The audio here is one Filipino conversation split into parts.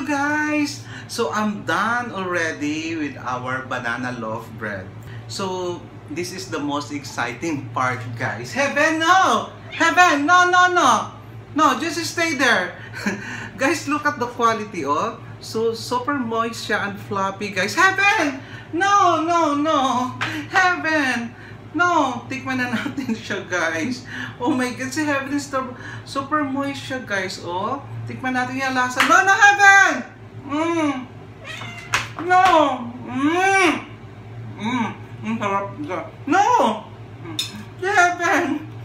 guys! So I'm done already with our banana loaf bread. So this is the most exciting part, guys. Heaven, no! Heaven, no, no, no! No, just stay there. Guys, look at the quality, oh. So super moist siya and floppy, guys. Heaven! No, no, no! Heaven! No, tikman na natin siya, guys. Oh my God, si Heaven is super moist siya, guys. Oh, tikman natin yung lasa. No, no, Heaven! No! Sarap siya. No! Heaven!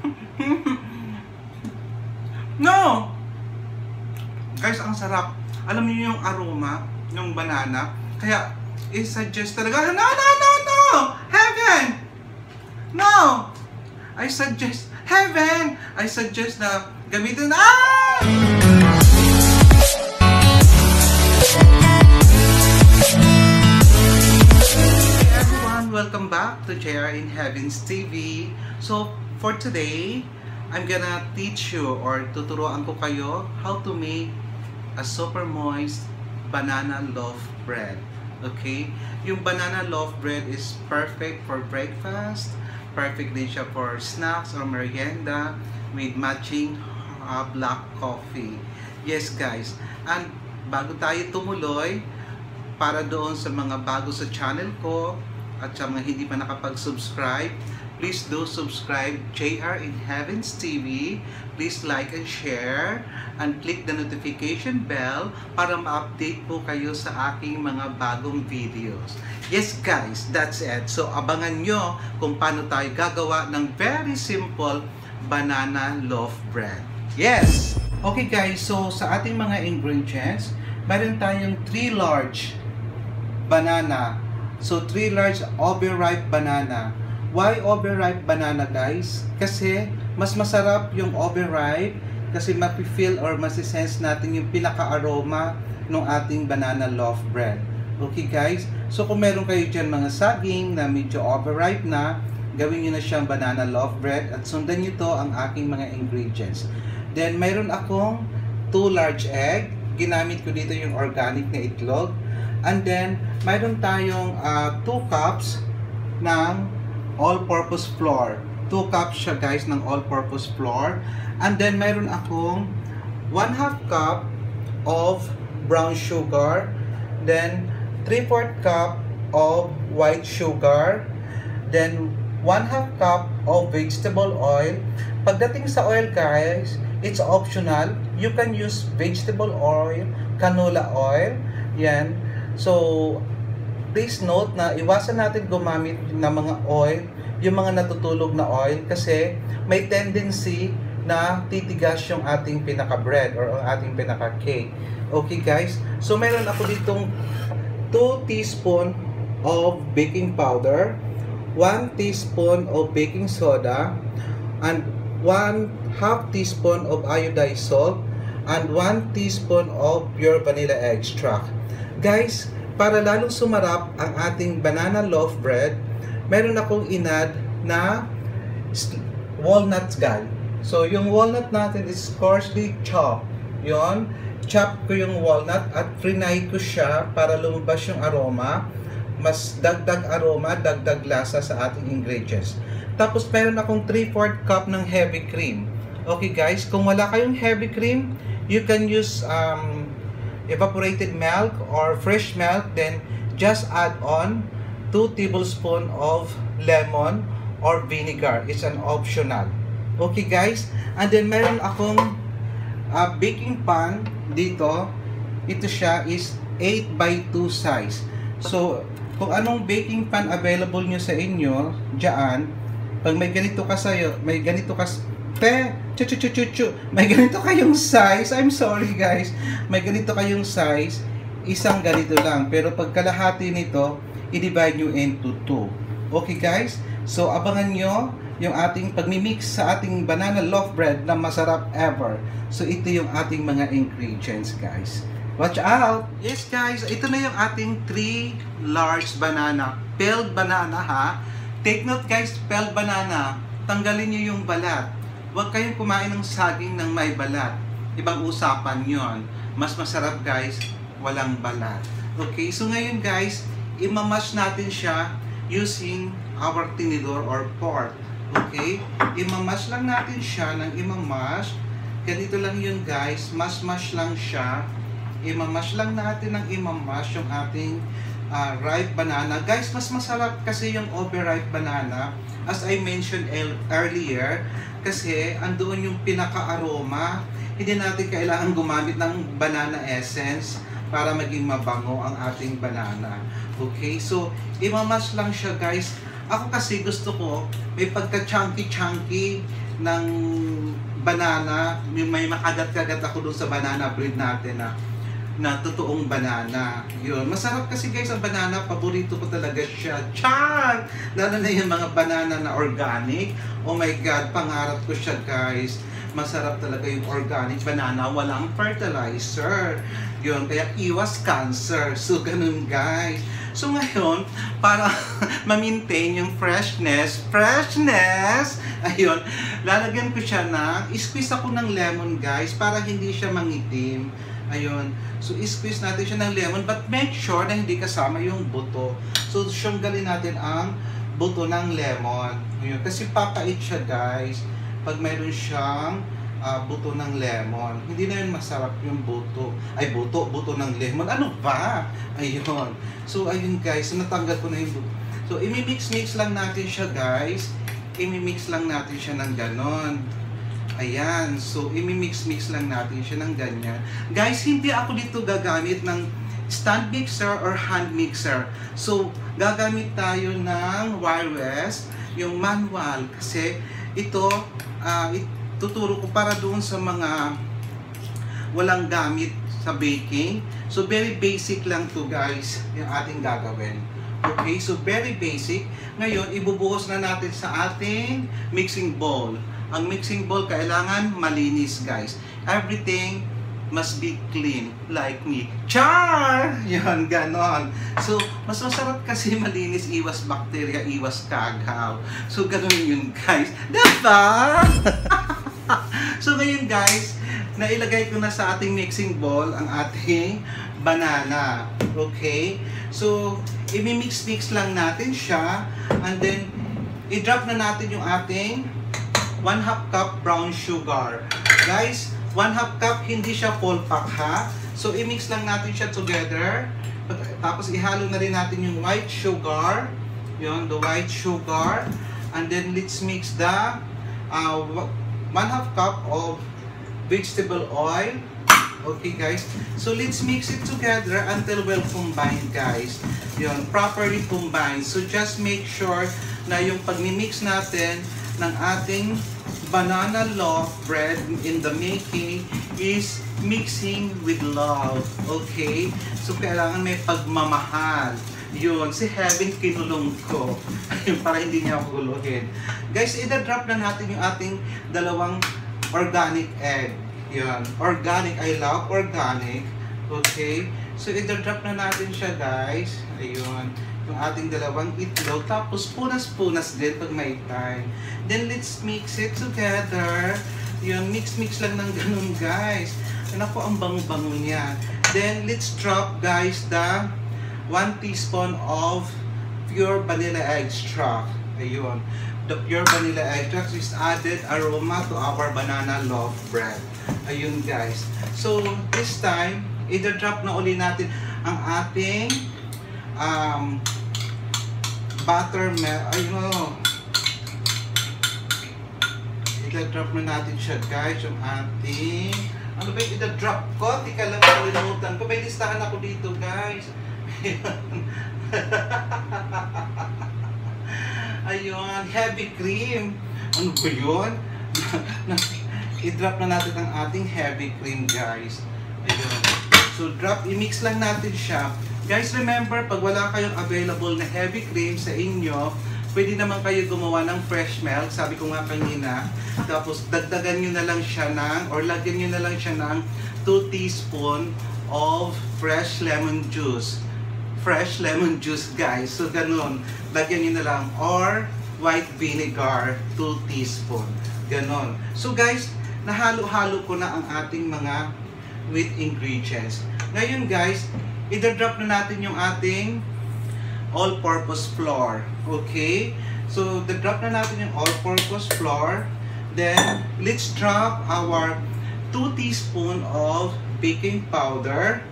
No! Guys, ang sarap. Alam niyo yung aroma, yung banana. Kaya, i-suggest talaga. No, no, no, no! Heaven! No! I suggest, Heaven! I suggest na gamitin na... Hey everyone! Welcome back to JR in Heavens TV. So, for today, I'm gonna teach you or tuturuan ko kayo how to make a super moist banana loaf bread. Okay? Yung banana loaf bread is perfect for breakfast. Perfect din siya for snacks or merienda with matching black coffee. Yes guys, and bago tayo tumuloy, para doon sa mga bago sa channel ko at sa mga hindi pa nakapag-subscribe, please do subscribe JR in Heavens TV. Please like and share and click the notification bell para ma-update po kayo sa aking mga bagong videos. Yes guys, that's it. So abangan nyo kung paano tayo gagawa ng very simple banana loaf bread. Yes! Okay guys, so sa ating mga ingredients, meron tayong 3 large banana. So 3 large overripe banana. Why overripe banana guys? Kasi mas masarap yung overripe kasi mapi-feel or masisense natin yung pinaka-aroma ng ating banana loaf bread. Okay guys? So kung meron kayo dyan mga saging na medyo overripe na, gawin nyo na siyang banana loaf bread at sundan nyo to ang aking mga ingredients. Then mayroon akong 2 large egg. Ginamit ko dito yung organic na itlog. And then mayroon tayong 2 cups ng all-purpose flour. 2 cups siya guys ng all-purpose flour. And then mayroon akong 1/2 cup of brown sugar. Then 3/4 cup of white sugar. Then 1/2 cup of vegetable oil. Pagdating sa oil guys, it's optional. You can use vegetable oil, canola oil. Yan. So please note na iwasan natin gumamit ng mga oil, yung mga natutulog na oil kasi may tendency na titigas yung ating pinaka-bread or ang ating pinaka-cake. Okay guys? So meron ako ditong 2 teaspoon of baking powder, 1 teaspoon of baking soda, and 1/2 teaspoon of iodized salt, and 1 teaspoon of pure vanilla extract. Guys, para lalong sumarap ang ating banana loaf bread, meron akong inad na walnuts guys. So, yung walnut natin is coarsely chopped. Yon, chop ko yung walnut at frinay ko siya para lumabas yung aroma. Mas dagdag aroma, dagdag lasa sa ating ingredients. Tapos, meron akong 3/4 cup ng heavy cream. Okay guys, kung wala kayong heavy cream, you can use evaporated milk or fresh milk, then just add on 2 tablespoons of lemon or vinegar. It's an optional. Okay guys, and then meron akong baking pan dito. Ito siya is 8x2 size. So kung anong baking pan available nyo sa inyo dyan, pag may ganito ka sa'yo, may ganito ka may ganito kayong size, I'm sorry guys, may ganito kayong size, isang ganito lang, pero pag kalahati nito, i-divide nyo into 2. Okay guys, so abangan nyo yung ating pagmimix sa ating banana loaf bread na masarap ever. So ito yung ating mga ingredients guys, watch out. Yes guys, ito na yung ating 3 large banana, peeled banana ha. Take note guys, peeled banana, tanggalin nyo yung balat. Huwag kayong kumain ng saging ng may balat. Ibang usapan yon. Mas masarap guys walang balat. Okay, so ngayon guys, imamash natin siya using our tinidor or fork. Okay, imamash lang natin siya ng imamash. Ganito lang yun guys, mash lang siya. Imamash lang natin ng imamash yung ating ripe banana. Guys, mas masarap kasi yung overripe banana, as I mentioned earlier, kasi andoon yung pinaka-aroma. Hindi natin kailangan gumamit ng banana essence para maging mabango ang ating banana. Okay, so imamash lang siya guys. Ako kasi gusto ko may pagka-chunky ng banana, may makagat-kagat ako dun sa banana bread natin na totoong banana. Yun. Masarap kasi guys ang banana. Paborito ko talaga siya. Char! Lalo na yung mga banana na organic. Oh my God, pangarap ko siya guys. Masarap talaga yung organic banana. Walang fertilizer. Yun. Kaya iwas cancer. So, ganun guys. So, ngayon, para ma-maintain yung freshness, ayun, lalagyan ko siya squeeze ako ng lemon guys para hindi siya mangitim. Ayun. So, squeeze natin siya ng lemon but make sure na hindi kasama yung buto. So, siyanggalin natin ang buto ng lemon. Ayun. Kasi papait siya guys pag mayroon siyang buto ng lemon. Hindi na yun masarap yung buto. Ay, buto ng lemon. Ano ba? Ayun. So, ayun guys. So, natanggal ko na yung buto. So, imi-mix lang natin siya guys. Imi-mix lang natin siya ng ganon. Ayan. So, imi-mix lang natin siya ng ganyan. Guys, hindi ako dito gagamit ng stand mixer or hand mixer. So, gagamit tayo ng wireless, yung manual. Kasi, ito, tuturo ko para doon sa mga walang gamit sa baking. So, very basic lang to guys, yung ating gagawin. Okay, so very basic. Ngayon, ibubuhos na natin sa ating mixing bowl. Ang mixing bowl kailangan malinis guys. Everything must be clean like me. Char! Yan, ganon. So, mas masarap kasi malinis, iwas bacteria, iwas kagaw. So, ganon yun guys. Diba? So, ngayon guys, nailagay ko na sa ating mixing bowl ang ating banana. Okay? So, i-mix lang natin siya and then i-drop na natin yung ating 1/2 cup brown sugar. Guys, 1/2 cup, hindi siya full pack ha. So, i-mix lang natin siya together. Tapos, ihalo na rin natin yung white sugar. Yun, the white sugar. And then, let's mix the 1/2 cup of vegetable oil. Okay guys, so let's mix it together until well combined guys. Yun, properly combined. So just make sure na yung pag-mix natin ng ating banana loaf bread in the making is mixing with love. Okay? So kailangan may pagmamahal. Yun, si Heaven kinulong ko. Para hindi niya ako guluhin. Guys, i-drop na natin yung ating dalawang organic egg. Yun, organic. I love organic. Okay? So, i-drop na natin siya guys. Ayun. Yung ating dalawang itlog. Tapos, punas-punas din pag may time. Then, let's mix it together. Yun, mix lang ng ganun guys. Ano po ang bango-bango niya. Then, let's drop guys the 1 teaspoon of pure vanilla extract. Ayun. The pure vanilla extract is added aroma to our banana loaf bread. Ayun guys. So, this time, i-drop na uli natin ang ating buttermilk. Ayun. I-drop na natin siya guys. Yung ating... Ano ba yung i-drop ko? Tika lang, kalimutan ko. May listahan ako dito guys. Ayun, heavy cream. Ano ba yun? I-drop na natin ang ating heavy cream guys. Ayun. So drop, i-mix lang natin siya. Guys, remember, pag wala kayong available na heavy cream sa inyo, pwede naman kayo gumawa ng fresh milk. Sabi ko nga kanina. Tapos dagdagan nyo na lang siya ng, or lagyan nyo na lang siya ng 2 teaspoon of fresh lemon juice. Fresh lemon juice guys. So ganun, lagyan nyo na lang. Or white vinegar, 2 teaspoon. Ganon. So guys, nahalo-halo ko na ang ating mga wheat ingredients. Ngayon guys, i-drop na natin yung ating all-purpose flour. Okay? So, drop na natin yung all-purpose flour. Then, let's drop our 2 teaspoon of baking powder,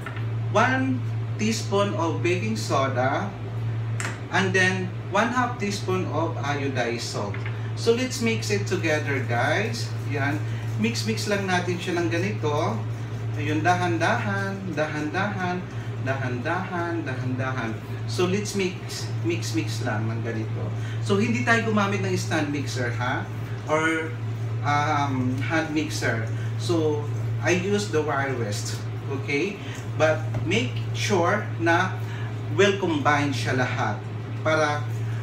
1 teaspoon of baking soda, and then 1/2 teaspoon of iodized salt. So, let's mix it together, guys. Yan. Mix lang natin siya ng ganito. Ayun, dahan-dahan, dahan-dahan, dahan-dahan, dahan-dahan. So, let's mix lang ng ganito. So, hindi tayo gumamit ng stand mixer, ha? Or hand mixer. So, I use the wire west. Okay? But, make sure na well combined siya lahat para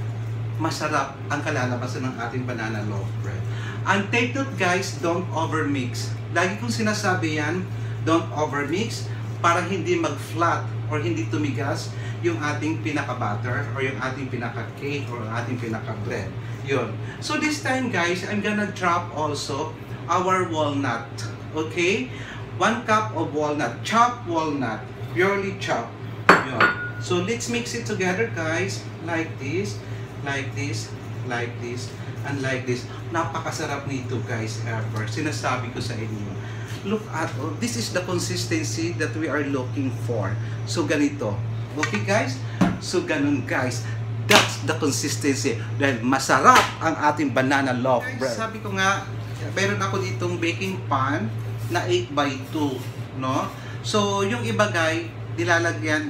masarap ang kalalabasan ng ating banana loaf bread. And take note guys, don't overmix. Lagi kong sinasabi yan, don't overmix para hindi mag-flat or hindi tumigas yung ating pinaka-butter or yung ating pinaka-cake or ating pinaka-bread. Yun. So this time guys, I'm gonna drop also our walnut. Okay? 1 cup of walnut. Chopped walnut. Purely chopped. Yun. So let's mix it together guys. Like this, like this, like this, and like this. Napakasarap nito guys ever. Sinasabi ko sa inyo. Look at, oh, this is the consistency that we are looking for. So ganito. Okay guys? So ganun guys. That's the consistency. Dahil masarap ang ating banana loaf bread. Sabi ko nga, meron ako ditong baking pan na 8x2, no? So yung iba guys, nilalagyan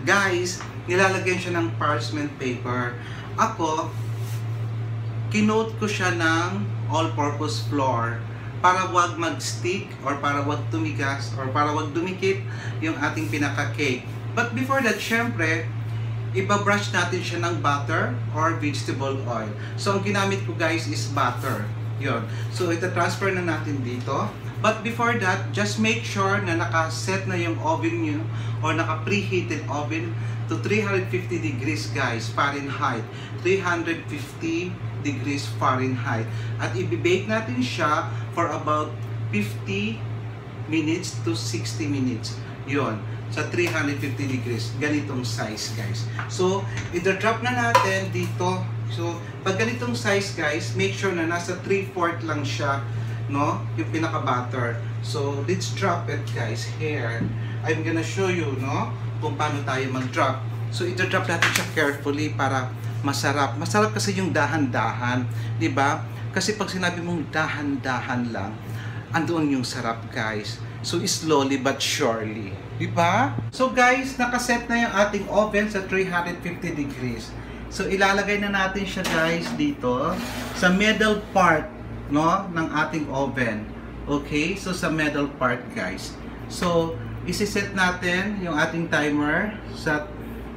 siya ng parchment paper. Ako, kinote ko siya ng all-purpose flour para wag mag-stick or para wag tumigas or para wag dumikit yung ating pinaka-cake. But before that, syempre, ibabrush natin siya ng butter or vegetable oil. So, ang ginamit ko guys is butter. Yun. So, ita-transfer na natin dito. But before that, just make sure na naka-set na yung oven nyo or naka-preheated oven to 350 degrees guys, Fahrenheit. 350 degrees Fahrenheit. At i-bake natin siya for about 50 minutes to 60 minutes. Yun. Sa 350 degrees. Ganitong size guys. So, i-drop na natin dito. So, pag ganitong size guys, make sure na nasa 3/4 lang siya, no? Yung pinaka-butter. So, let's drop it guys here. I'm gonna show you, no? Kung paano tayo mag-drop. So, i-drop natin siya carefully para masarap. Masarap kasi yung dahan-dahan, 'di ba? Kasi pag sinabi mong dahan-dahan lang, andoon yung sarap, guys. So, slowly but surely, 'di ba? So, guys, nakaset na yung ating oven sa 350 degrees. So, ilalagay na natin siya, guys, dito sa middle part, no, ng ating oven. Okay? So, sa middle part, guys. So, isi-set natin yung ating timer sa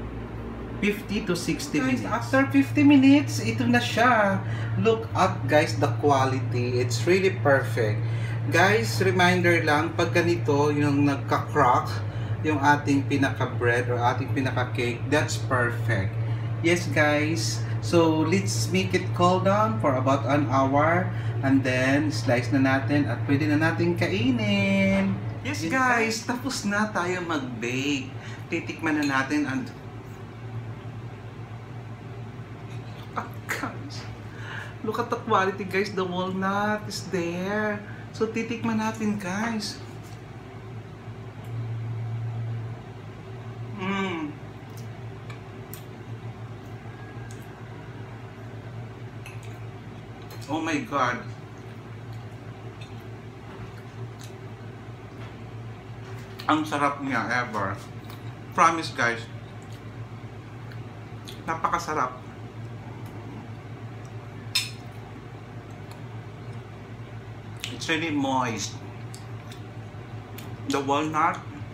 50 to 60 minutes. After 50 minutes, ito na siya. Look at guys, the quality. It's really perfect. Guys, reminder lang, pag ganito, yung nagka-crack, yung ating pinaka-bread or ating pinaka-cake, that's perfect. Yes guys, so let's make it cool down for about an hour and then slice na natin at pwede na natin kainin. Yes guys, tapos na tayo mag-bake. Titikman na natin and guys, look at the quality guys, the walnut is there. So titikman natin guys. Oh my God. Ang sarap niya ever. Promise guys. Napakasarap. It's really moist. The walnut,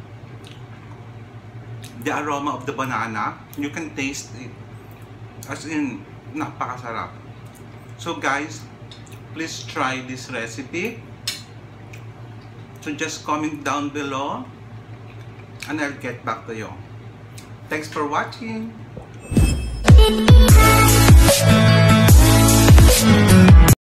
the aroma of the banana, you can taste it. As in, napakasarap. So guys, please try this recipe. So just comment down below and I'll get back to you. Thanks for watching.